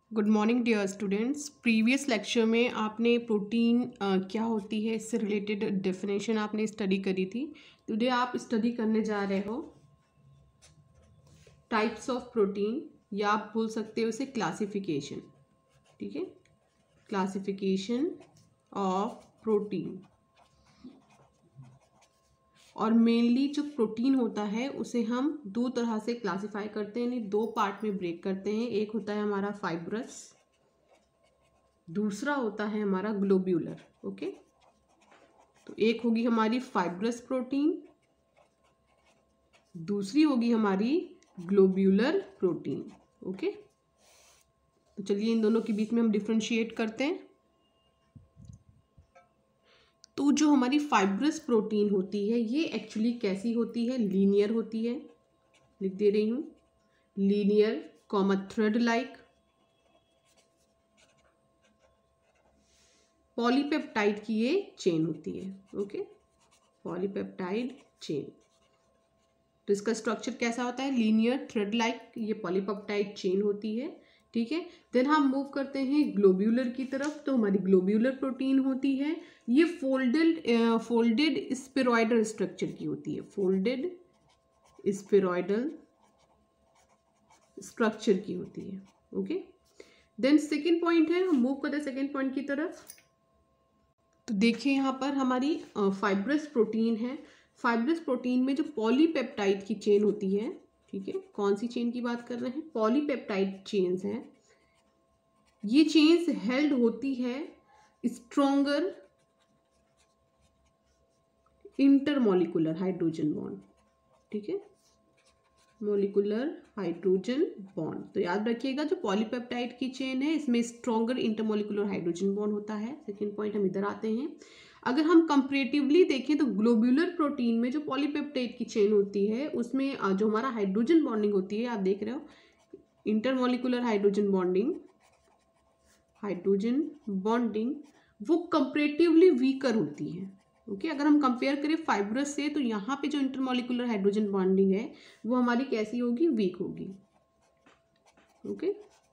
Good morning dear students. Previous lecture में आपने protein क्या होती है इससे रिलेटेड डेफिनेशन आपने स्टडी करी थी। टुडे आप स्टडी करने जा रहे हो टाइप्स ऑफ प्रोटीन, या आप बोल सकते हो उसे क्लासिफिकेशन। ठीक है, क्लासिफिकेशन ऑफ प्रोटीन। और मेनली जो प्रोटीन होता है उसे हम दो तरह से क्लासिफाई करते हैं, यानी दो पार्ट में ब्रेक करते हैं। एक होता है हमारा फाइब्रस, दूसरा होता है हमारा ग्लोब्यूलर। ओके, तो एक होगी हमारी फाइब्रस प्रोटीन, दूसरी होगी हमारी ग्लोब्यूलर प्रोटीन। ओके, तो चलिए इन दोनों के बीच में हम डिफ्रेंशिएट करते हैं। तो जो हमारी फाइब्रस प्रोटीन होती है ये एक्चुअली कैसी होती है? लीनियर होती है। लिख दे रही हूँ, linear comma thread like polypeptide की ये चेन होती है। Okay, polypeptide chain. तो इसका स्ट्रक्चर कैसा होता है? लीनियर थ्रेड लाइक ये पॉलीपेप्टाइड चेन होती है। ठीक है, देन हम मूव करते हैं ग्लोब्यूलर की तरफ। तो हमारी ग्लोब्यूलर प्रोटीन होती है, ये फोल्डेड स्फेरॉइडल स्ट्रक्चर की होती है। फोल्डेड स्फेरॉइडल स्ट्रक्चर की होती है। ओके, देन सेकेंड पॉइंट है, हम मूव करते हैं सेकेंड पॉइंट की तरफ। तो देखिए यहाँ पर हमारी फाइब्रस प्रोटीन है। फाइब्रस प्रोटीन में जो पॉलीपेप्टाइड की चेन होती है, ठीक है, कौन सी चेन की बात कर रहे हैं? पॉलीपेप्टाइड चेन्स हैं। ये चेन्स हेल्ड होती है स्ट्रॉन्गर इंटरमॉलिक्यूलर हाइड्रोजन बॉन्ड। ठीक है, मॉलिक्यूलर हाइड्रोजन बॉन्ड। तो याद रखिएगा जो पॉलीपेप्टाइड की चेन है इसमें स्ट्रॉन्गर इंटरमॉलिक्यूलर हाइड्रोजन बॉन्ड होता है। सेकेंड पॉइंट हम इधर आते हैं। अगर हम कंपैरेटिवली देखें तो ग्लोब्यूलर प्रोटीन में जो पॉलीपेप्टाइड की चेन होती है उसमें जो हमारा हाइड्रोजन बॉन्डिंग होती है, आप देख रहे हो इंटरमॉलिक्यूलर हाइड्रोजन बॉन्डिंग वो कंपैरेटिवली वीकर होती है। ओके, अगर हम कंपेयर करें फाइब्रस से तो यहाँ पे जो इंटरमॉलिक्यूलर हाइड्रोजन बॉन्डिंग है वो हमारी कैसी होगी? वीक होगी। ओके,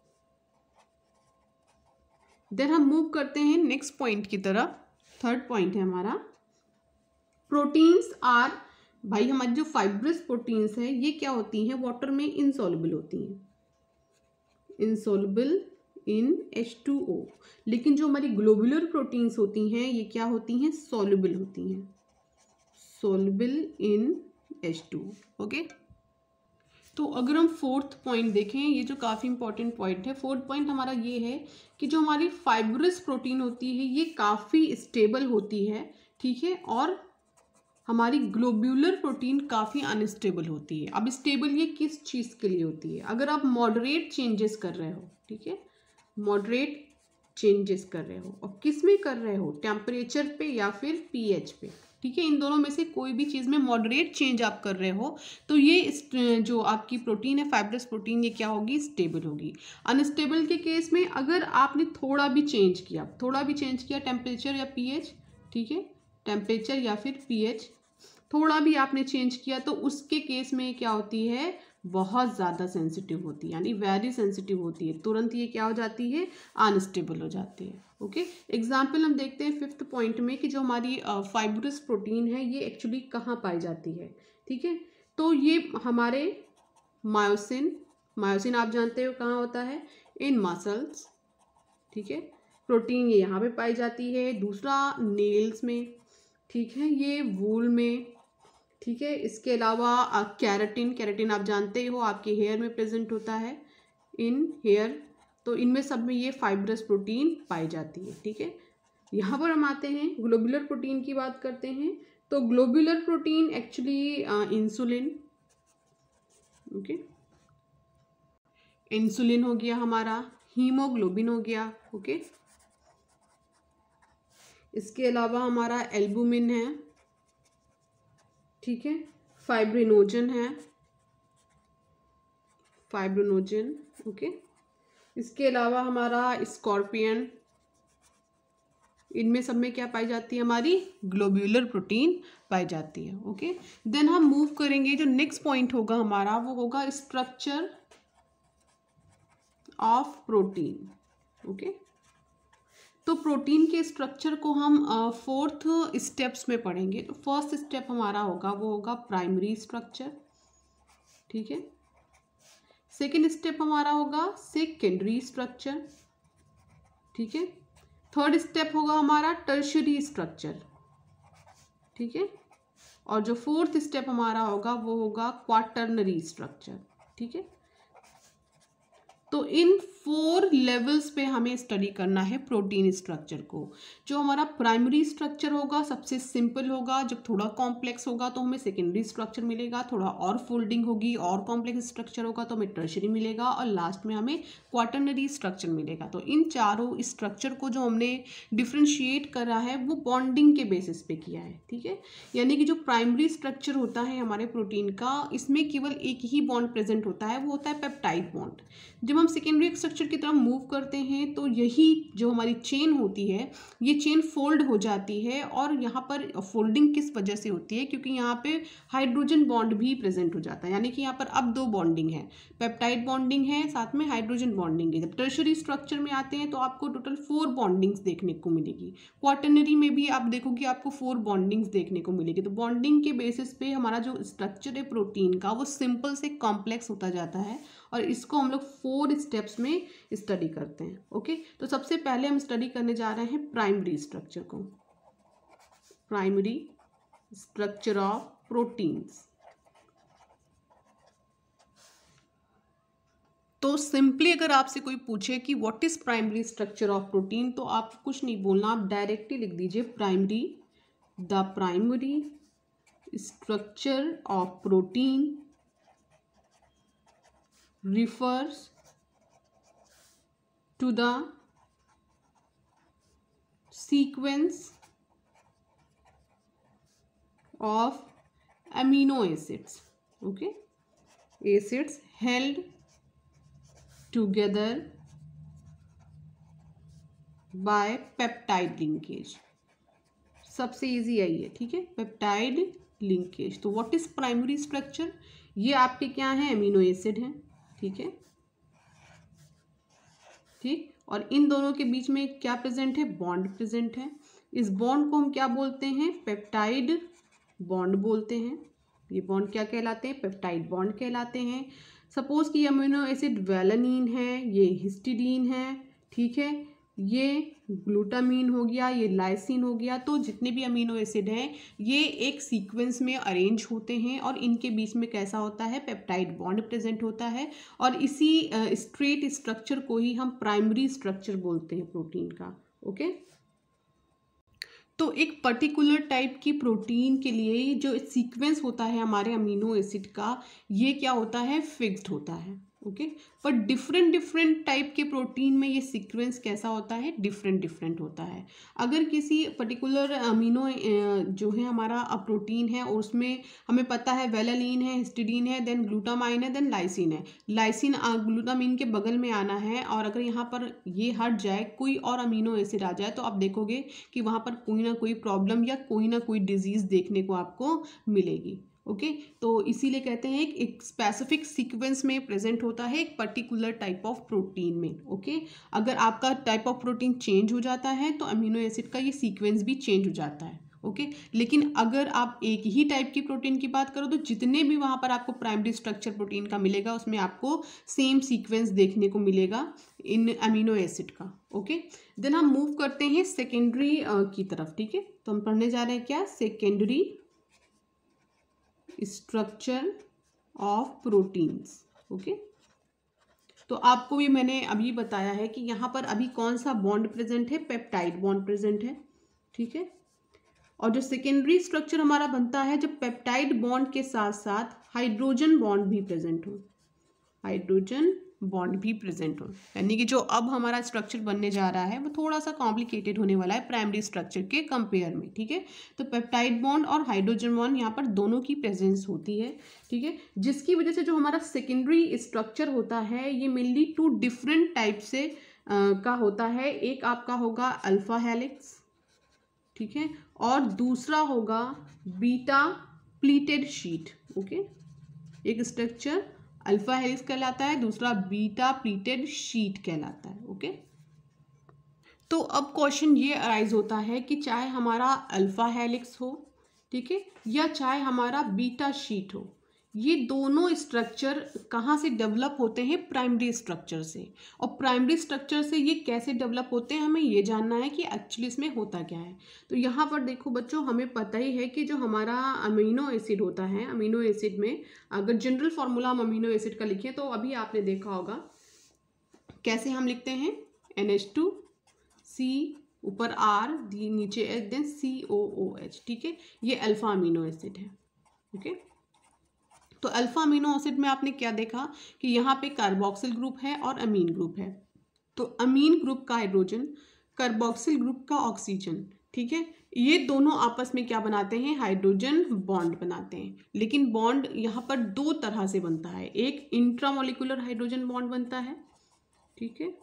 देन हम मूव करते हैं नेक्स्ट पॉइंट की तरफ। थर्ड पॉइंट है हमारा प्रोटीन्स आर। भाई हमारी जो फाइब्रस प्रोटीन्स है ये क्या होती हैं? वाटर में इनसॉल्युबल होती हैं, इनसॉल्युबल इन H2O। लेकिन जो हमारी ग्लोब्यूलर प्रोटीन्स होती हैं ये क्या होती हैं? सॉल्युबल होती हैं, सॉल्युबल इन H2O। ओके, तो अगर हम फोर्थ पॉइंट देखें, ये जो काफ़ी इंपॉर्टेंट पॉइंट है, फोर्थ पॉइंट हमारा ये है कि जो हमारी फाइब्रस प्रोटीन होती है ये काफ़ी स्टेबल होती है। ठीक है, और हमारी ग्लोब्यूलर प्रोटीन काफ़ी अनस्टेबल होती है। अब स्टेबल ये किस चीज़ के लिए होती है? अगर आप मॉडरेट चेंजेस कर रहे हो, ठीक है, मॉडरेट चेंजेस कर रहे हो, और किस में कर रहे हो? टेम्परेचर पे या फिर पीएच पे। ठीक है, इन दोनों में से कोई भी चीज़ में मॉडरेट चेंज आप कर रहे हो तो ये जो आपकी प्रोटीन है फाइब्रस प्रोटीन ये क्या होगी? स्टेबल होगी। अनस्टेबल के केस में अगर आपने थोड़ा भी चेंज किया टेम्परेचर या पीएच, ठीक है, टेम्परेचर या फिर पीएच थोड़ा भी आपने चेंज किया तो उसके केस में क्या होती है? बहुत ज़्यादा सेंसिटिव होती है, यानी वेरी सेंसिटिव होती है। तुरंत ये क्या हो जाती है? अनस्टेबल हो जाती है। ओके, एग्जाम्पल हम देखते हैं फिफ्थ पॉइंट में कि जो हमारी फाइब्रस प्रोटीन है ये एक्चुअली कहाँ पाई जाती है। ठीक है, तो ये हमारे मायोसिन आप जानते हो कहाँ होता है? In muscles. ठीक है, प्रोटीन ये यहाँ पे पाई जाती है। दूसरा नेल्स में, ठीक है, ये वूल में। ठीक है, इसके अलावा कैरेटिन आप जानते हो आपके हेयर में प्रेजेंट होता है, इन हेयर। तो इनमें सब में ये फाइब्रस प्रोटीन पाई जाती है। ठीक है, यहाँ पर हम आते हैं ग्लोब्यूलर प्रोटीन की बात करते हैं। तो globular protein actually insulin, okay, insulin हो गया हमारा, हीमोग्लोबिन हो गया। ओके, इसके अलावा हमारा एल्बुमिन है, ठीक है, फाइब्रिनोजन है, फाइब्रिनोजन। ओके, इसके अलावा हमारा स्कॉर्पियन। इनमें सब में क्या पाई जाती है? हमारी ग्लोब्यूलर प्रोटीन पाई जाती है। ओके, देन हम मूव करेंगे, जो नेक्स्ट पॉइंट होगा हमारा वो होगा स्ट्रक्चर ऑफ प्रोटीन। ओके, तो प्रोटीन के स्ट्रक्चर को हम 4th स्टेप्स में पढ़ेंगे। तो फर्स्ट स्टेप हमारा होगा वो होगा प्राइमरी स्ट्रक्चर, ठीक है। सेकेंड स्टेप हमारा होगा सेकेंडरी स्ट्रक्चर, ठीक है। थर्ड स्टेप होगा हमारा टर्शियरी स्ट्रक्चर, ठीक है। और जो फोर्थ स्टेप हमारा होगा वो होगा क्वाटर्नरी स्ट्रक्चर, ठीक है। तो इन 4 लेवल्स पे हमें स्टडी करना है प्रोटीन स्ट्रक्चर को। जो हमारा प्राइमरी स्ट्रक्चर होगा सबसे सिंपल होगा, जब थोड़ा कॉम्प्लेक्स होगा तो हमें सेकेंडरी स्ट्रक्चर मिलेगा, थोड़ा और फोल्डिंग होगी और कॉम्प्लेक्स स्ट्रक्चर होगा तो हमें टर्शियरी मिलेगा, और लास्ट में हमें क्वाटर्नरी स्ट्रक्चर मिलेगा। तो इन चारों स्ट्रक्चर को जो हमने डिफ्रेंशिएट करा है वो बॉन्डिंग के बेसिस पे किया है, ठीक है। यानी कि जो प्राइमरी स्ट्रक्चर होता है हमारे प्रोटीन का, इसमें केवल एक ही बॉन्ड प्रेजेंट होता है, वो होता है पेप्टाइड बॉन्ड। जब हम सेकेंडरी स्ट्रक्चर की तरफ मूव करते हैं तो यही जो हमारी चेन होती है ये चेन फोल्ड हो जाती है, और यहाँ पर फोल्डिंग किस वजह से होती है, क्योंकि यहाँ पे हाइड्रोजन बॉन्ड भी प्रेजेंट हो जाता है। यानी कि यहाँ पर अब 2 बॉन्डिंग है, पेप्टाइड बॉन्डिंग है, साथ में हाइड्रोजन बॉन्डिंग है। जब टर्शियरी स्ट्रक्चर में आते हैं तो आपको टोटल 4 बॉन्डिंग्स देखने को मिलेगी। क्वाटर्नरी में भी आप देखोगे आपको 4 बॉन्डिंग्स देखने को मिलेगी। तो बॉन्डिंग के बेसिस पे हमारा जो स्ट्रक्चर है प्रोटीन का वो सिंपल से कॉम्प्लेक्स होता जाता है, और इसको हम लोग 4 स्टेप्स में स्टडी करते हैं। ओके, तो सबसे पहले हम स्टडी करने जा रहे हैं प्राइमरी स्ट्रक्चर को, प्राइमरी स्ट्रक्चर ऑफ प्रोटीन्स। तो सिंपली अगर आपसे कोई पूछे कि what is primary structure of protein, तो आप कुछ नहीं बोलना, आप डायरेक्टली लिख दीजिए primary, the primary structure of protein refers to the sequence of amino acids, okay, acids held together by peptide linkage। सबसे इजी है ये, ठीक है, पेप्टाइड लिंकेज। तो व्हाट इज प्राइमरी स्ट्रक्चर, ये आपके क्या है, अमीनो एसिड हैं, ठीक है, ठीक। और इन दोनों के बीच में क्या प्रेजेंट है, बॉन्ड प्रेजेंट है। इस बॉन्ड को हम क्या बोलते हैं, पेप्टाइड बॉन्ड बोलते हैं। ये बॉन्ड क्या कहलाते हैं, पेप्टाइड बॉन्ड कहलाते हैं। सपोज कि अमीनो एसिड वेलानिन है, ये हिस्टिडीन है, ठीक है, ये ग्लूटामीन हो गया, ये लाइसिन हो गया। तो जितने भी अमीनो एसिड हैं ये एक सीक्वेंस में अरेंज होते हैं, और इनके बीच में कैसा होता है, पेप्टाइड बॉन्ड प्रेजेंट होता है, और इसी स्ट्रेट स्ट्रक्चर को ही हम प्राइमरी स्ट्रक्चर बोलते हैं प्रोटीन का। ओके, तो एक पर्टिकुलर टाइप की प्रोटीन के लिए जो सीक्वेंस होता है हमारे अमीनो एसिड का, ये क्या होता है, फिक्स्ड होता है। ओके, पर डिफरेंट टाइप के प्रोटीन में ये सीक्वेंस कैसा होता है, डिफरेंट होता है। अगर किसी पर्टिकुलर अमीनो जो है हमारा प्रोटीन है और उसमें हमें पता है वेलानिन है, हिस्टिडीन है, देन ग्लूटामाइन है, देन लाइसिन है। लाइसिन ग्लूटामीन के बगल में आना है, और अगर यहाँ पर ये हट जाए, कोई और अमीनो एसिड आ जाए, तो आप देखोगे कि वहाँ पर कोई ना कोई प्रॉब्लम या कोई ना कोई डिजीज़ देखने को आपको मिलेगी। ओके, तो इसीलिए कहते हैं एक स्पेसिफिक सीक्वेंस में प्रेजेंट होता है एक पर्टिकुलर टाइप ऑफ प्रोटीन में। ओके, अगर आपका टाइप ऑफ प्रोटीन चेंज हो जाता है तो अमीनो एसिड का ये सीक्वेंस भी चेंज हो जाता है। ओके, लेकिन अगर आप एक ही टाइप की प्रोटीन की बात करो तो जितने भी वहाँ पर आपको प्राइमरी स्ट्रक्चर प्रोटीन का मिलेगा उसमें आपको सेम सीक्वेंस देखने को मिलेगा इन अमीनो एसिड का। ओके, देन हम मूव करते हैं सेकेंडरी की तरफ। ठीक है, तो हम पढ़ने जा रहे हैं क्या, secondary structure of proteins. Okay, तो आपको भी मैंने अभी बताया है कि यहाँ पर अभी कौन सा बॉन्ड प्रेजेंट है, पेप्टाइड बॉन्ड प्रेजेंट है। ठीक है, और जो सेकेंडरी स्ट्रक्चर हमारा बनता है जब पेप्टाइड बॉन्ड के साथ साथ हाइड्रोजन बॉन्ड भी प्रेजेंट हो, हाइड्रोजन बॉन्ड भी प्रेजेंट हो, यानी कि जो अब हमारा स्ट्रक्चर बनने जा रहा है वो थोड़ा सा कॉम्प्लिकेटेड होने वाला है प्राइमरी स्ट्रक्चर के कंपेयर में। ठीक है, तो पेप्टाइड बॉन्ड और हाइड्रोजन बॉन्ड यहाँ पर दोनों की प्रेजेंस होती है। ठीक है, जिसकी वजह से जो हमारा सेकेंडरी स्ट्रक्चर होता है ये मेनली 2 डिफरेंट टाइप से का होता है। एक आपका होगा अल्फा हेलिक्स, ठीक है, और दूसरा होगा बीटा प्लीटेड शीट। ओके, एक स्ट्रक्चर अल्फा हेलिक्स कहलाता है, दूसरा बीटा प्लीटेड शीट कहलाता है। ओके, तो अब क्वेश्चन ये अराइज होता है कि चाहे हमारा अल्फा हेलिक्स हो, ठीक है, या चाहे हमारा बीटा शीट हो, ये दोनों स्ट्रक्चर कहाँ से डेवलप होते हैं? प्राइमरी स्ट्रक्चर से। और प्राइमरी स्ट्रक्चर से ये कैसे डेवलप होते हैं, हमें ये जानना है कि एक्चुअली इसमें होता क्या है। तो यहाँ पर देखो बच्चों, हमें पता ही है कि जो हमारा अमीनो एसिड होता है, अमीनो एसिड में अगर जनरल फार्मूला हम अमीनो एसिड का लिखें तो अभी आपने देखा होगा कैसे हम लिखते हैं, NH2 C ऊपर R नीचे H देन COOH, ठीक है, ये अल्फा अमीनो एसिड है। ओके, तो अल्फा अमीनो एसिड में आपने क्या देखा कि यहाँ पे कार्बोक्सिल ग्रुप है और अमीन ग्रुप है। तो अमीन ग्रुप का हाइड्रोजन, कार्बोक्सिल ग्रुप का ऑक्सीजन, ठीक है, ये दोनों आपस में क्या बनाते हैं? हाइड्रोजन बॉन्ड बनाते हैं। लेकिन बॉन्ड यहाँ पर दो तरह से बनता है, एक इंट्रामोलिकुलर हाइड्रोजन बॉन्ड बनता है, ठीक है,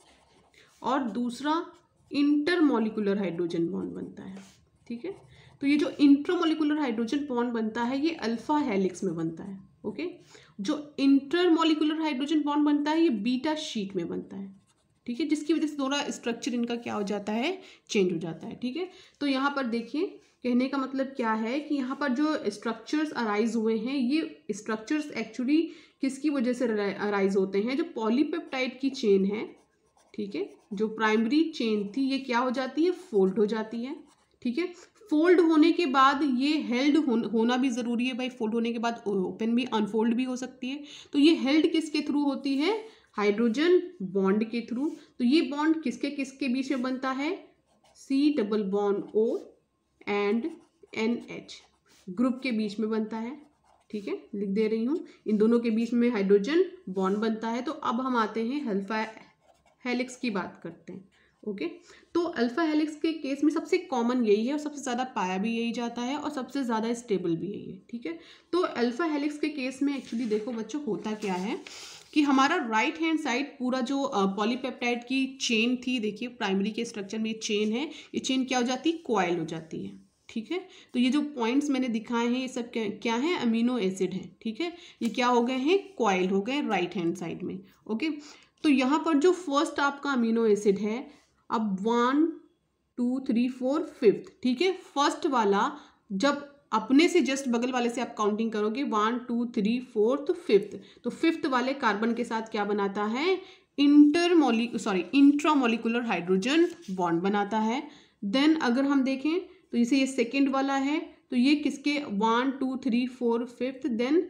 और दूसरा इंटरमोलिकुलर हाइड्रोजन बॉन्ड बनता है, ठीक है। तो ये जो इंट्रामोलिकुलर हाइड्रोजन बॉन्ड बनता है ये अल्फा हेलिक्स में बनता है। ओके, जो इंटरमोलिकुलर हाइड्रोजन बॉन्ड बनता है ये बीटा शीट में बनता है, ठीक है, जिसकी वजह से थोड़ा स्ट्रक्चर इनका क्या हो जाता है? चेंज हो जाता है, ठीक है। तो यहाँ पर देखिए, कहने का मतलब क्या है कि यहाँ पर जो स्ट्रक्चर्स अराइज हुए हैं, ये स्ट्रक्चर्स एक्चुअली किसकी वजह से अराइज होते हैं? जो पॉलीपेप्टाइड की चेन है, ठीक है, जो प्राइमरी चेन थी ये क्या हो जाती है? फोल्ड हो जाती है, ठीक है। फोल्ड होने के बाद ये हेल्ड होना भी ज़रूरी है भाई, फोल्ड होने के बाद ओपन भी, अनफोल्ड भी हो सकती है। तो ये हेल्ड किसके थ्रू होती है? हाइड्रोजन बॉन्ड के थ्रू। तो ये बॉन्ड किसके किसके बीच में बनता है? C double bond O and NH group के बीच में बनता है, ठीक है, लिख दे रही हूँ, इन दोनों के बीच में हाइड्रोजन बॉन्ड बनता है। तो अब हम आते हैं अल्फा हेलिक्स की बात करते हैं। ओके, तो अल्फा हेलिक्स के केस में सबसे कॉमन यही है और सबसे ज़्यादा पाया भी यही जाता है और सबसे ज़्यादा स्टेबल भी यही है, ठीक है। तो अल्फा हेलिक्स के केस में एक्चुअली देखो बच्चों, होता क्या है कि हमारा राइट हैंड साइड पूरा जो पॉलीपेप्टाइड की चेन थी, देखिए प्राइमरी के स्ट्रक्चर में ये चेन है, ये चेन क्या हो जाती है? कॉइल हो जाती है, ठीक है। तो ये जो पॉइंट्स मैंने दिखाए हैं ये सब क्या है? अमीनो एसिड है, ठीक है, ये क्या हो गए हैं? कॉइल हो गए राइट हैंड साइड में। ओके, तो यहाँ पर जो फर्स्ट आपका अमीनो एसिड है, अब 1 2 3 4 5th, ठीक है, फर्स्ट वाला जब अपने से जस्ट बगल वाले से आप काउंटिंग करोगे 1 2 3 4 तो 5th, तो 5th वाले कार्बन के साथ क्या बनाता है? इंट्रामोलिकुलर हाइड्रोजन बॉन्ड बनाता है। देन अगर हम देखें तो जैसे ये सेकेंड वाला है, तो ये किसके 1 2 3 4 5th, देन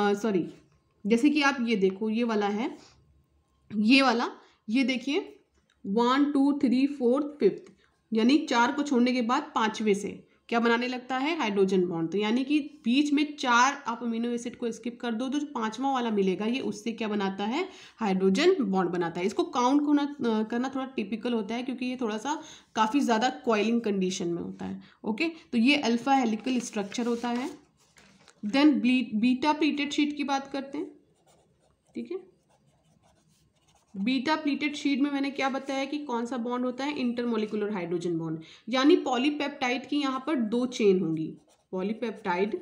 जैसे कि आप ये देखो, ये वाला है, ये वाला, ये देखिए 1 2 3 4 5th, यानी 4 को छोड़ने के बाद 5वें से क्या बनाने लगता है? Hydrogen bond. तो यानी कि बीच में 4 आप अमीनो एसिड को स्किप कर दो तो जो 5वां वाला मिलेगा ये उससे क्या बनाता है? हाइड्रोजन बॉन्ड बनाता है। इसको काउंट करना थोड़ा टिपिकल होता है क्योंकि ये थोड़ा सा काफ़ी ज़्यादा कॉइलिंग कंडीशन में होता है। ओके, तो ये अल्फा हेलिकल स्ट्रक्चर होता है। देन बीटा प्लीटेड शीट की बात करते हैं, ठीक है। बीटा प्लीटेड शीट में मैंने क्या बताया कि कौन सा बॉन्ड होता है? इंटरमोलिकुलर हाइड्रोजन बॉन्ड, यानी पॉलीपेप्टाइड की यहाँ पर 2 चेन होंगी। पॉलीपेप्टाइड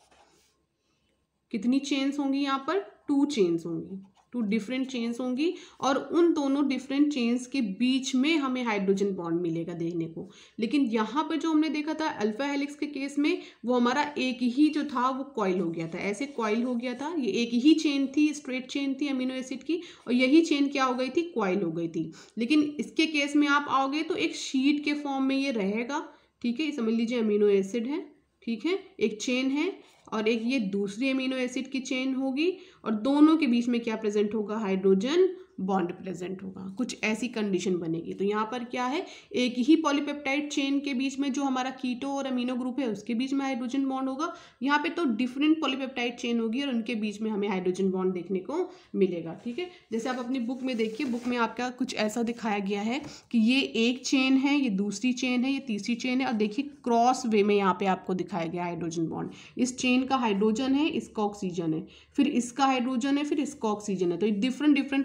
कितनी चेन्स होंगी? यहाँ पर 2 चेन्स होंगी, 2 डिफरेंट चेन्स होंगी और उन दोनों डिफरेंट चेन्स के बीच में हमें हाइड्रोजन बॉन्ड मिलेगा देखने को। लेकिन यहाँ पर जो हमने देखा था अल्फा हेलिक्स के केस में, वो हमारा एक ही जो था वो कॉइल हो गया था, ऐसे कॉइल हो गया था, ये एक ही चेन थी, स्ट्रेट चेन थी अमीनो एसिड की, और यही चेन क्या हो गई थी? कॉइल हो गई थी। लेकिन इसके केस में आप आओगे तो एक शीट के फॉर्म में ये रहेगा, ठीक है, समझ लीजिए अमीनो एसिड है, ठीक है, एक चेन है और एक ये दूसरी अमीनो एसिड की चेन होगी और दोनों के बीच में क्या प्रेजेंट होगा? हाइड्रोजन बॉन्ड प्रेजेंट होगा। कुछ ऐसी कंडीशन बनेगी। तो यहाँ पर क्या है? एक ही पॉलीपेप्टाइड चेन के बीच में जो हमारा कीटो और अमीनो ग्रुप है उसके बीच में हाइड्रोजन बॉन्ड होगा। यहाँ पे तो डिफरेंट पॉलीपेप्टाइड चेन होगी और उनके बीच में हमें हाइड्रोजन बॉन्ड देखने को मिलेगा, ठीक है। जैसे आप अपनी बुक में देखिए, बुक में आपका कुछ ऐसा दिखाया गया है कि ये एक चेन है, ये दूसरी चेन है, ये तीसरी चेन है और देखिए क्रॉस वे में यहाँ पे आपको दिखाया गया हाइड्रोजन बॉन्ड। इस चेन का हाइड्रोजन है, इसका ऑक्सीजन है, फिर इसका हाइड्रोजन है, फिर इसका ऑक्सीजन है। तो डिफरेंट डिफरेंट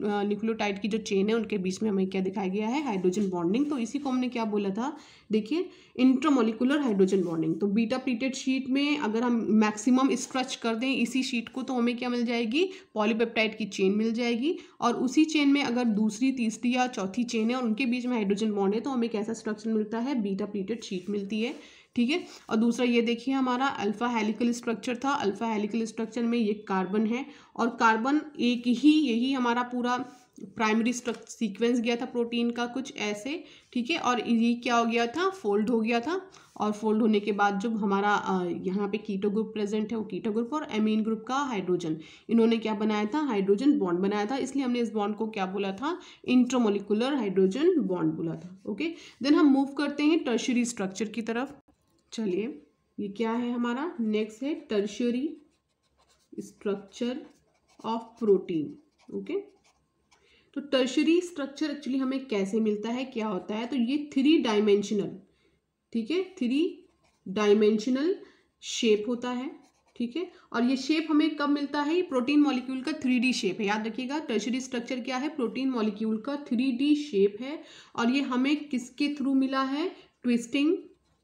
न्यूक्लियोटाइड की जो चेन है उनके बीच में हमें क्या दिखाया गया है, हाइड्रोजन बॉन्डिंग। तो इसी को हमने क्या बोला था, देखिए इंट्रामोलिकुलर हाइड्रोजन बॉन्डिंग। तो बीटा प्लीटेड शीट में अगर हम मैक्सिमम स्ट्रेच कर दें इसी शीट को तो हमें क्या मिल जाएगी, पॉलीपेप्टाइड की चेन मिल जाएगी। और उसी चेन में अगर दूसरी, तीसरी या चौथी चेन है और उनके बीच में हाइड्रोजन बॉन्ड है तो हमें कैसा स्ट्रक्चर मिलता है, बीटा प्लीटेड शीट मिलती है। ठीक है। और दूसरा ये देखिए हमारा अल्फा हेलिकल स्ट्रक्चर था। अल्फा हेलिकल स्ट्रक्चर में ये कार्बन है और कार्बन एक ही, यही हमारा पूरा प्राइमरी स्ट्रक्चर सीक्वेंस गया था प्रोटीन का कुछ ऐसे। ठीक है। और ये क्या हो गया था, फोल्ड हो गया था। और फोल्ड होने के बाद जब हमारा यहाँ पे कीटो ग्रुप प्रेजेंट है वो कीटो ग्रुप और एमीन ग्रुप का हाइड्रोजन, इन्होंने क्या बनाया था, हाइड्रोजन बॉन्ड बनाया था। इसलिए हमने इस बॉन्ड को क्या बोला था, इंट्रामोलिकुलर हाइड्रोजन बॉन्ड बोला था। ओके। देन हम मूव करते हैं टर्शियरी स्ट्रक्चर की तरफ। चलिए ये क्या है हमारा, नेक्स्ट है tertiary structure of protein. Okay. तो टर्शियरी स्ट्रक्चर एक्चुअली हमें कैसे मिलता है, क्या होता है, तो ये 3 डायमेंशनल, ठीक है, 3 डायमेंशनल शेप होता है। ठीक है। और ये शेप हमें कब मिलता है, ये प्रोटीन मॉलिक्यूल का 3D शेप है। याद रखिएगा टर्शियरी स्ट्रक्चर क्या है, प्रोटीन मॉलिक्यूल का 3D शेप है। और ये हमें किसके थ्रू मिला है, ट्विस्टिंग,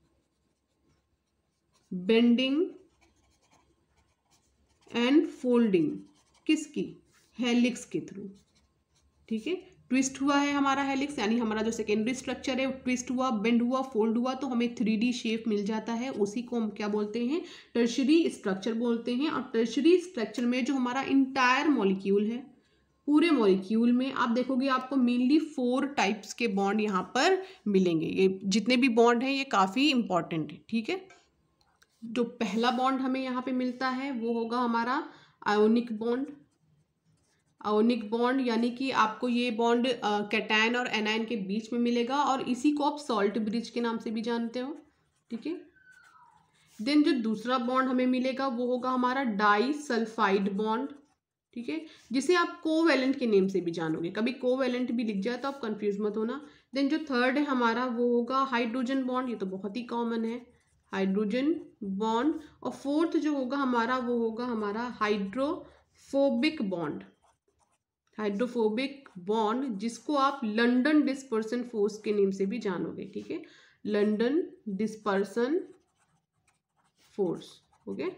बेंडिंग एंड फोल्डिंग, किसकी, हेलिक्स के थ्रू। ठीक है। ट्विस्ट हुआ है हमारा हेलिक्स, यानी हमारा जो सेकेंडरी स्ट्रक्चर है वो ट्विस्ट हुआ, बेंड हुआ, फोल्ड हुआ, तो हमें 3D शेप मिल जाता है। उसी को हम क्या बोलते हैं, टर्शियरी स्ट्रक्चर बोलते हैं। और टर्शियरी स्ट्रक्चर में जो हमारा इंटायर मॉलिक्यूल है, पूरे मॉलिक्यूल में आप देखोगे आपको मेनली 4 टाइप्स के बॉन्ड यहाँ पर मिलेंगे। ये जितने भी बॉन्ड हैं ये काफ़ी इंपॉर्टेंट है। ठीक है। जो पहला बॉन्ड हमें यहाँ पे मिलता है वो होगा हमारा आयोनिक बॉन्ड। आयोनिक बॉन्ड यानी कि आपको ये बॉन्ड कैटायन और एनायन के बीच में मिलेगा और इसी को आप सॉल्ट ब्रिज के नाम से भी जानते हो। ठीक है। देन जो दूसरा बॉन्ड हमें मिलेगा वो होगा हमारा डाई सल्फाइड बॉन्ड। ठीक है। जिसे आप कोवैलेंट के नेम से भी जानोगे, कभी कोवैलेंट भी लिख जाए तो आप कंफ्यूज मत होना। देन जो थर्ड है हमारा वो होगा हाइड्रोजन बॉन्ड, ये तो बहुत ही कॉमन है, हाइड्रोजन बॉन्ड। और फोर्थ जो होगा हमारा वो होगा हमारा हाइड्रोफोबिक बॉन्ड। हाइड्रोफोबिक बॉन्ड जिसको आप लंदन डिस्पर्सन फोर्स के नेम से भी जानोगे। ठीक है। London dispersion force. ओके।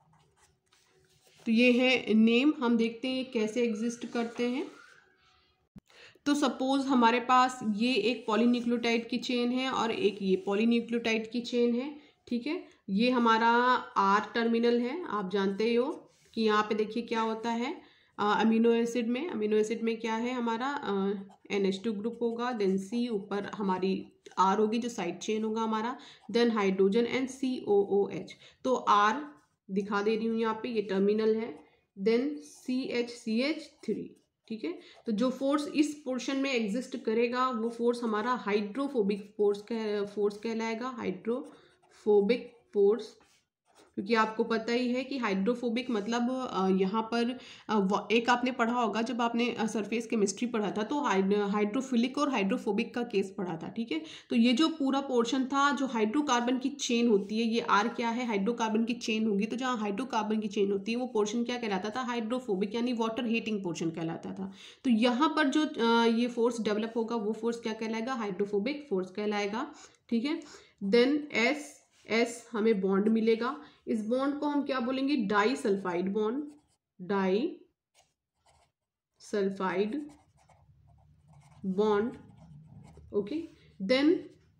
तो ये है नेम। हम देखते हैं कैसे एग्जिस्ट करते हैं। तो सपोज हमारे पास ये एक पॉलीन्यूक्लियोटाइड की चेन है और एक ये पॉलीन्यूक्लियोटाइड की चेन है। ठीक है। ये हमारा R टर्मिनल है। आप जानते हो कि यहाँ पे देखिए क्या होता है, अमीनो एसिड में क्या है हमारा NH2 ग्रुप होगा, देन C ऊपर हमारी R होगी जो साइड चेन होगा हमारा, देन हाइड्रोजन एंड COOH। तो R दिखा दे रही हूँ यहाँ पे, ये टर्मिनल है, देन CH3। ठीक है। तो जो फोर्स इस पोर्शन में एग्जिस्ट करेगा वो फोर्स हमारा हाइड्रोफोबिक फोर्स कहलाएगा, हाइड्रोफोबिक फोर्स। क्योंकि आपको पता ही है कि हाइड्रोफोबिक मतलब यहाँ पर एक आपने पढ़ा होगा जब आपने सरफेस केमिस्ट्री पढ़ा था तो हाइड्रोफिलिक और हाइड्रोफोबिक का केस पढ़ा था। ठीक है। तो ये जो पूरा पोर्शन था, जो हाइड्रोकार्बन की चेन होती है, ये R क्या है, हाइड्रोकार्बन की चेन होगी, तो जहाँ हाइड्रोकार्बन की चेन होती है वो पोर्शन क्या कहलाता था, हाइड्रोफोबिक, यानी वाटर हीटिंग पोर्शन कहलाता था। तो यहाँ पर जो ये फोर्स डेवलप होगा वो फोर्स क्या कहलाएगा, हाइड्रोफोबिक फोर्स कहलाएगा। ठीक है। देन S हमें बॉन्ड मिलेगा। इस बॉन्ड को हम क्या बोलेंगे, disulphide bond, disulphide bond. Okay. Then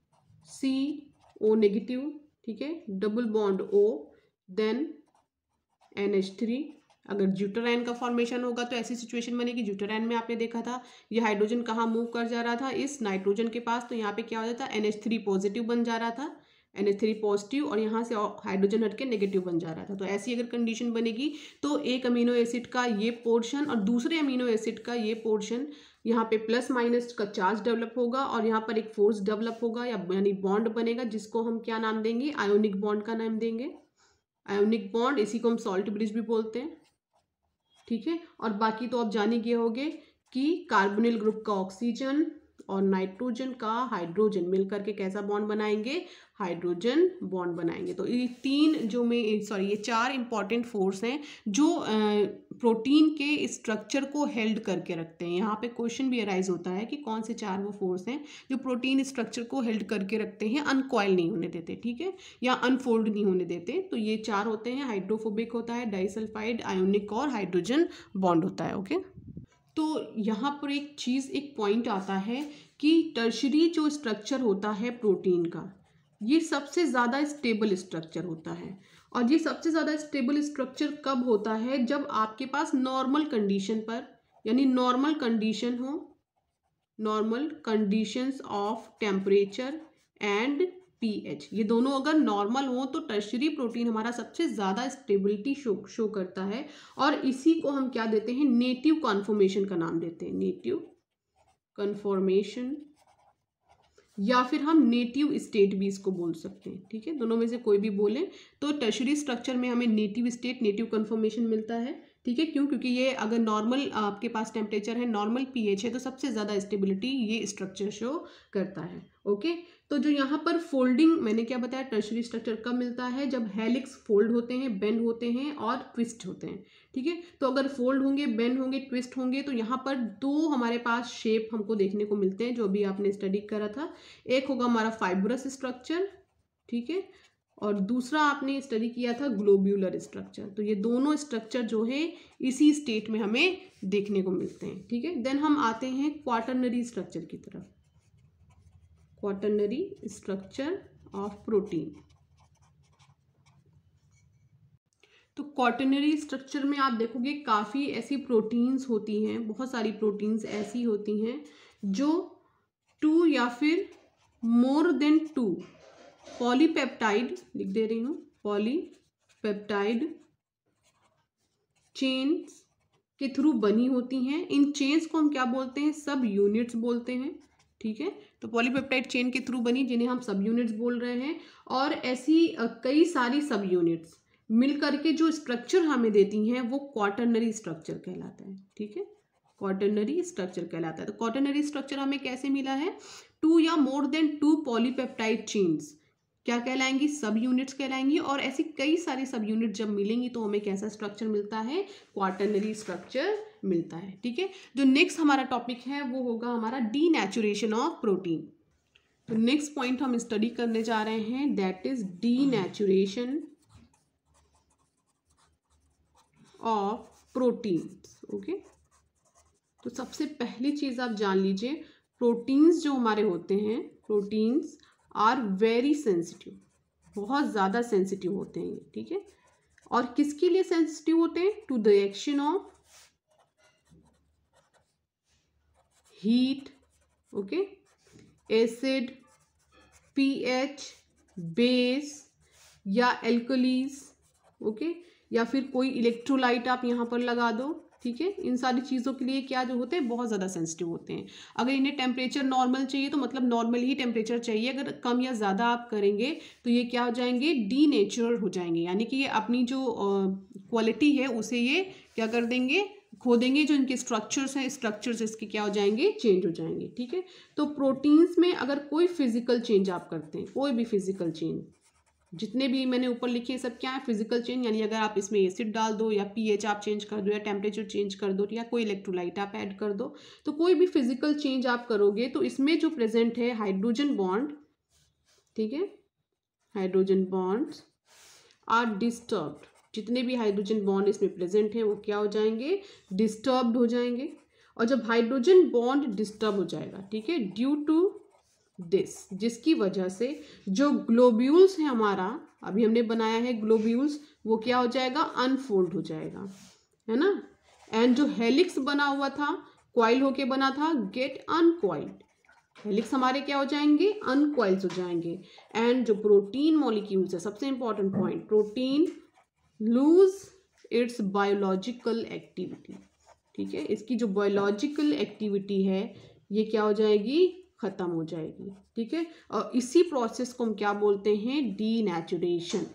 CO negative. ठीक है। Double bond O, then NH3। अगर ज्यूटराइन का फॉर्मेशन होगा तो ऐसी सिचुएशन बनेगी, ज्यूटराइन में आपने देखा था ये हाइड्रोजन कहाँ मूव कर जा रहा था, इस नाइट्रोजन के पास, तो यहाँ पे क्या हो जाता है, NH3 पॉजिटिव बन जा रहा था, NH3 पॉजिटिव, और यहाँ से हाइड्रोजन हटके नेगेटिव बन जा रहा था। तो ऐसी अगर कंडीशन बनेगी तो एक अमीनो एसिड का ये पोर्शन और दूसरे अमीनो एसिड का ये पोर्शन, यहाँ पे प्लस माइनस का चार्ज डेवलप होगा और यहाँ पर एक फोर्स डेवलप होगा यानी बॉन्ड बनेगा, जिसको हम क्या नाम देंगे, आयोनिक बॉन्ड का नाम देंगे, आयोनिक बॉन्ड। इसी को हम सॉल्ट ब्रिज भी बोलते हैं। ठीक है। और बाकी तो आप जान ही गए होंगे कि कार्बोनिल ग्रुप का ऑक्सीजन, और नाइट्रोजन का हाइड्रोजन मिलकर के कैसा बॉन्ड बनाएंगे, हाइड्रोजन बॉन्ड बनाएंगे। तो ये ये 4 इंपॉर्टेंट फोर्स हैं जो प्रोटीन के स्ट्रक्चर को हेल्ड करके रखते हैं। यहाँ पे क्वेश्चन भी अराइज होता है कि कौन से 4 वो फोर्स हैं जो प्रोटीन स्ट्रक्चर को हेल्ड करके रखते हैं, अनकॉइल नहीं होने देते, ठीक है, या अनफोल्ड नहीं होने देते। तो ये 4 होते हैं, हाइड्रोफोबिक होता है, डाइसल्फाइड, आयोनिक और हाइड्रोजन बॉन्ड होता है। ओके, तो यहाँ पर एक पॉइंट आता है कि टर्शरी जो स्ट्रक्चर होता है प्रोटीन का, ये सबसे ज़्यादा स्टेबल स्ट्रक्चर होता है। और ये सबसे ज़्यादा स्टेबल स्ट्रक्चर कब होता है, जब आपके पास नॉर्मल कंडीशन पर, यानी नॉर्मल कंडीशन हो, normal conditions of temperature and pH, ये दोनों अगर नॉर्मल हो तो टर्शरी प्रोटीन हमारा सबसे ज़्यादा स्टेबिलिटी शो करता है। और इसी को हम क्या देते हैं, नेटिव कॉन्फॉर्मेशन का नाम देते हैं, नेटिव कन्फॉर्मेशन, या फिर हम नेटिव स्टेट भी इसको बोल सकते हैं, ठीक है, दोनों में से कोई भी बोलें। तो टर्शरी स्ट्रक्चर में हमें नेटिव स्टेट, नेटिव कन्फॉर्मेशन मिलता है, ठीक है। क्यों? क्योंकि ये अगर नॉर्मल आपके पास टेम्परेचर है, नॉर्मल पीएच है, तो सबसे ज़्यादा स्टेबिलिटी ये स्ट्रक्चर शो करता है। ओके, तो जो यहाँ पर फोल्डिंग मैंने क्या बताया, टर्शरी स्ट्रक्चर कब मिलता है, जब हेलिक्स फोल्ड होते हैं, बेंड होते हैं और ट्विस्ट होते हैं, ठीक है। तो अगर फोल्ड होंगे, बेंड होंगे, ट्विस्ट होंगे, तो यहाँ पर 2 हमारे पास शेप हमको देखने को मिलते हैं जो अभी आपने स्टडी करा था। एक होगा हमारा फाइब्रस स्ट्रक्चर, ठीक है, और दूसरा आपने स्टडी किया था ग्लोब्यूलर स्ट्रक्चर। तो ये दोनों स्ट्रक्चर जो है इसी स्टेट में हमें देखने को मिलते हैं, ठीक है। देन हम आते हैं क्वाटरनरी स्ट्रक्चर की तरफ, क्वाटरनरी स्ट्रक्चर ऑफ प्रोटीन। तो क्वाटरनरी स्ट्रक्चर में आप देखोगे काफ़ी ऐसी प्रोटीन्स होती हैं, बहुत सारी प्रोटीन्स ऐसी होती हैं जो 2 या फिर मोर देन 2 पॉलीपेप्टाइड, लिख दे रही हूँ, पॉलीपेप्टाइड चेन्स के थ्रू बनी होती हैं। इन चेन्स को हम क्या बोलते हैं, सब यूनिट्स बोलते हैं, ठीक है। तो पॉलीपेप्टाइड चेन के थ्रू बनी जिन्हें हम सब यूनिट्स बोल रहे हैं। और ऐसी कई सारी सब यूनिट्स मिल करके जो स्ट्रक्चर हमें देती हैं वो क्वाटरनरी स्ट्रक्चर कहलाता है, ठीक है, क्वाटरनरी स्ट्रक्चर कहलाता है। तो क्वाटरनरी स्ट्रक्चर हमें कैसे मिला है, 2 या मोर देन 2 पॉलीपेप्टाइड चेन्स क्या कहलाएंगी, सब यूनिट्स कहलाएंगी। और ऐसी कई सारी सब यूनिट जब मिलेंगी तो हमें कैसा स्ट्रक्चर मिलता है, क्वाटरनरी स्ट्रक्चर मिलता है, ठीक है। जो नेक्स्ट हमारा टॉपिक है वो होगा हमारा डीनेचुरेशन ऑफ प्रोटीन। तो नेक्स्ट पॉइंट हम स्टडी करने जा रहे हैं, that is denaturation of proteins. Okay, तो सबसे पहली चीज आप जान लीजिए, प्रोटीन्स जो हमारे होते हैं, प्रोटीन्स आर वेरी सेंसिटिव, बहुत ज़्यादा सेंसिटिव होते हैं, ठीक है। और किसके लिए सेंसिटिव होते हैं, to the action of heat, okay, acid, pH, base या एल्कलीज, ओके, या फिर कोई इलेक्ट्रोलाइट आप यहाँ पर लगा दो, ठीक है। इन सारी चीज़ों के लिए क्या जो होते हैं, बहुत ज़्यादा सेंसिटिव होते हैं। अगर इन्हें टेम्परेचर नॉर्मल चाहिए तो मतलब नॉर्मल ही टेम्परेचर चाहिए, अगर कम या ज़्यादा आप करेंगे तो ये क्या हो जाएंगे, डीनेचुरल हो जाएंगे, यानी कि ये अपनी जो क्वालिटी है उसे ये क्या कर देंगे, खो देंगे। जो इनके स्ट्रक्चर्स हैं, स्ट्रक्चर्स इसके क्या हो जाएंगे, चेंज हो जाएंगे, ठीक है। तो प्रोटीन्स में अगर कोई फिजिकल चेंज आप करते हैं, कोई भी फिजिकल चेंज, जितने भी मैंने ऊपर लिखे हैं सब क्या है, फिजिकल चेंज, यानी अगर आप इसमें एसिड डाल दो या पीएच आप चेंज कर दो या टेम्परेचर चेंज कर दो या कोई इलेक्ट्रोलाइट आप ऐड कर दो, तो कोई भी फिजिकल चेंज आप करोगे तो इसमें जो प्रेजेंट है हाइड्रोजन बॉन्ड, ठीक है, हाइड्रोजन बॉन्ड्स आर डिस्टर्ब्ड। जितने भी हाइड्रोजन बॉन्ड इसमें प्रेजेंट है वो क्या हो जाएंगे, डिस्टर्ब्ड हो जाएंगे। और जब हाइड्रोजन बॉन्ड डिस्टर्ब हो जाएगा, ठीक है, ड्यू टू दिस, जिसकी वजह से जो ग्लोब्यूल्स है हमारा, अभी हमने बनाया है ग्लोब्यूल्स, वो क्या हो जाएगा, अनफोल्ड हो जाएगा, है ना। एंड जो हेलिक्स बना हुआ था, क्वाइल होके बना था, गेट अनक्वाइल्ड, हेलिक्स हमारे क्या हो जाएंगे, अनक्वाइल्स हो जाएंगे। एंड जो प्रोटीन मॉलिक्यूल्स है, सबसे important point, protein lose its biological activity, ठीक है, इसकी जो बायोलॉजिकल एक्टिविटी है ये क्या हो जाएगी, खत्म हो जाएगी, ठीक है। और इसी प्रोसेस को हम क्या बोलते हैं, डीनेचुरेशन।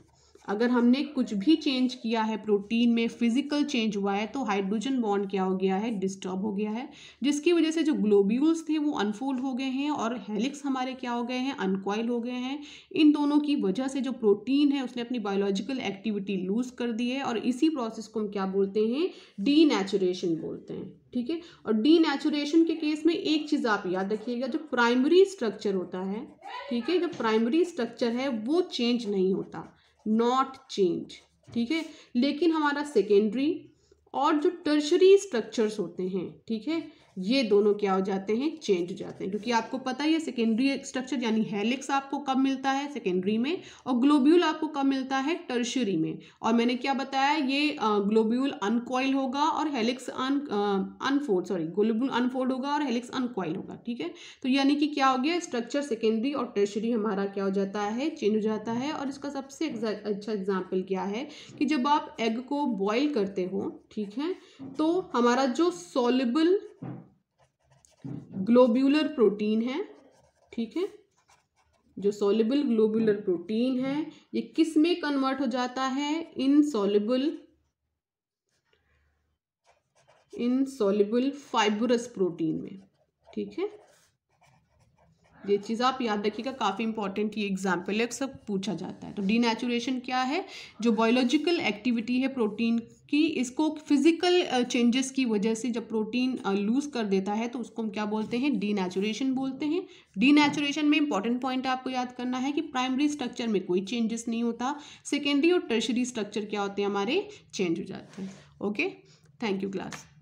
अगर हमने कुछ भी चेंज किया है प्रोटीन में, फिजिकल चेंज हुआ है, तो हाइड्रोजन बॉन्ड क्या हो गया है, डिस्टर्ब हो गया है, जिसकी वजह से जो ग्लोब्यूल्स थे वो अनफोल्ड हो गए हैं और हेलिक्स हमारे क्या हो गए हैं, अनकॉइल हो गए हैं। इन दोनों की वजह से जो प्रोटीन है उसने अपनी बायोलॉजिकल एक्टिविटी लूज कर दी है और इसी प्रोसेस को हम क्या बोलते हैं, डीनेचुरेशन बोलते हैं। ठीक है, और डीनेचुरेशन के केस में एक चीज आप याद रखिएगा, जो प्राइमरी स्ट्रक्चर होता है, ठीक है, जो प्राइमरी स्ट्रक्चर है वो चेंज नहीं होता, नॉट चेंज। ठीक है, लेकिन हमारा सेकेंडरी और जो टर्शरी स्ट्रक्चर्स होते हैं, ठीक है, ये दोनों क्या हो जाते हैं, चेंज हो जाते हैं। क्योंकि आपको पता ही है सेकेंडरी स्ट्रक्चर यानी हेलिक्स आपको कब मिलता है, सेकेंडरी में, और ग्लोब्यूल आपको कब मिलता है, टर्शरी में। और मैंने क्या बताया, ये ग्लोब्यूल अनकॉइल होगा और हेलिक्स ग्लोब्यूल अनफोल्ड होगा और हेलिक्स अनकॉइल होगा। ठीक है, तो यानी कि क्या हो गया, स्ट्रक्चर सेकेंडरी और टर्शरी हमारा क्या हो जाता है, चेंज हो जाता है। और इसका सबसे अच्छा एग्जाम्पल क्या है कि जब आप एग को बॉईल करते हो, ठीक है, तो हमारा जो सॉल्युबल ग्लोब्यूलर प्रोटीन है, ठीक है, जो सॉल्युबल ग्लोब्यूलर प्रोटीन है ये किस में कन्वर्ट हो जाता है, इनसॉल्युबल फाइब्रस प्रोटीन में। ठीक है, ये चीज़ आप याद रखिएगा, काफ़ी इंपॉर्टेंट ये एग्जाम्पल है, सब पूछा जाता है। तो डीनेचुरेशन क्या है, जो बायोलॉजिकल एक्टिविटी है प्रोटीन की, इसको फिजिकल चेंजेस की वजह से जब प्रोटीन लूज कर देता है तो उसको हम क्या बोलते हैं, डीनेचुरेशन बोलते हैं। डीनेचुरेशन में इंपॉर्टेंट पॉइंट आपको याद करना है कि प्राइमरी स्ट्रक्चर में कोई चेंजेस नहीं होता, सेकेंडरी और टर्शरी स्ट्रक्चर क्या होते हैं, हमारे चेंज हो जाते हैं। Okay, thank you class.